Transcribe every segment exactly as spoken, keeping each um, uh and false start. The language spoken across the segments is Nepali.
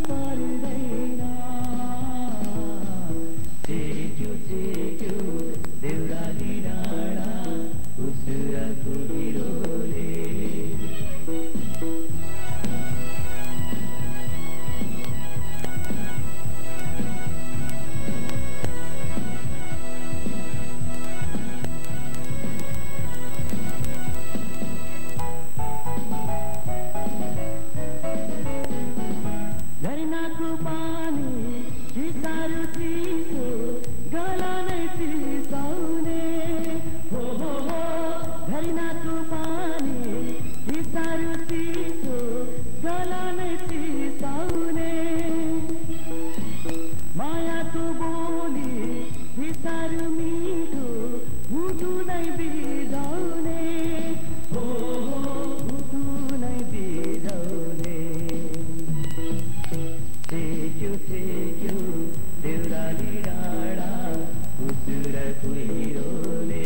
पर्दैन चेक्यो चेक्यो देउराली डाँडा उसुरको हिरोले झरनाको पानी चिसारो चिसो गला नै चिसाउने हो हो हो झरनाको पानी चिसारो चिसो गला नै चिसाउने मायाको बोली चिसारो मिठो मुटु नै बिजाउने हो हो मुटु नै बिजाउने चेक्यो चेक्यो देउराली डाँडा उसुरको हिरोले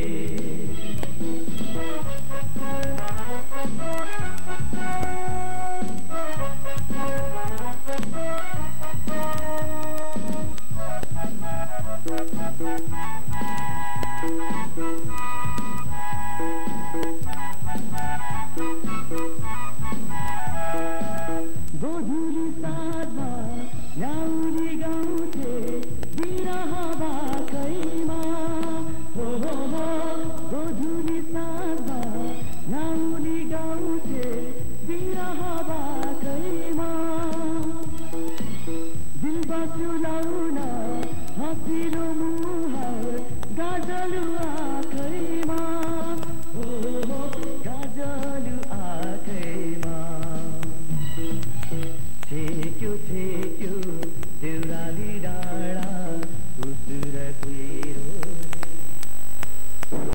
गोधुली साँझमा ल्याउली गाउँथे बिरह बाकैमा हो हो हो गोधुली साँझमा ल्याउली गाउँथे बिरह बाकैमा दिल बसुलाउ